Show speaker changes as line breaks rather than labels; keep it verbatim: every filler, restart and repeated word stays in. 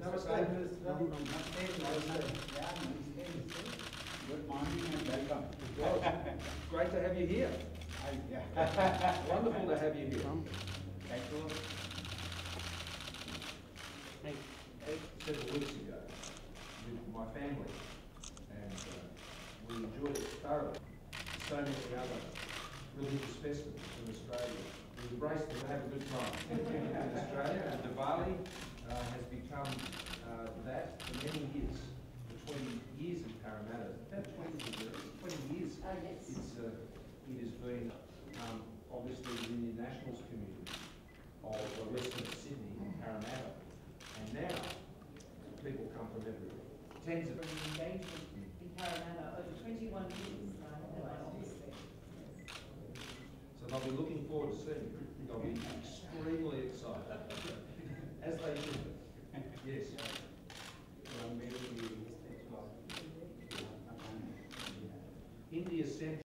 Namaste.
Good morning and welcome.
Well, it's great to have you here.
I, yeah.
Wonderful to have you here.
Thank you.
Several weeks ago with my family, and uh, we enjoyed it thoroughly. So many other religious festivals in Australia. We embraced it to have a good time in Australia, and Diwali uh, has become uh, that for many years. For twenty years in Parramatta, about twenty years, twenty years.
Oh, yes.
It's uh, it has been um, obviously within the nationals community of the Western Sydney and Parramatta, and now people come from everywhere. Tens of
engagement in Parramatta over twenty-one years now in my office there.
So they'll be looking forward to seeing you. They'll be extremely excited, as they should. Yes. India sent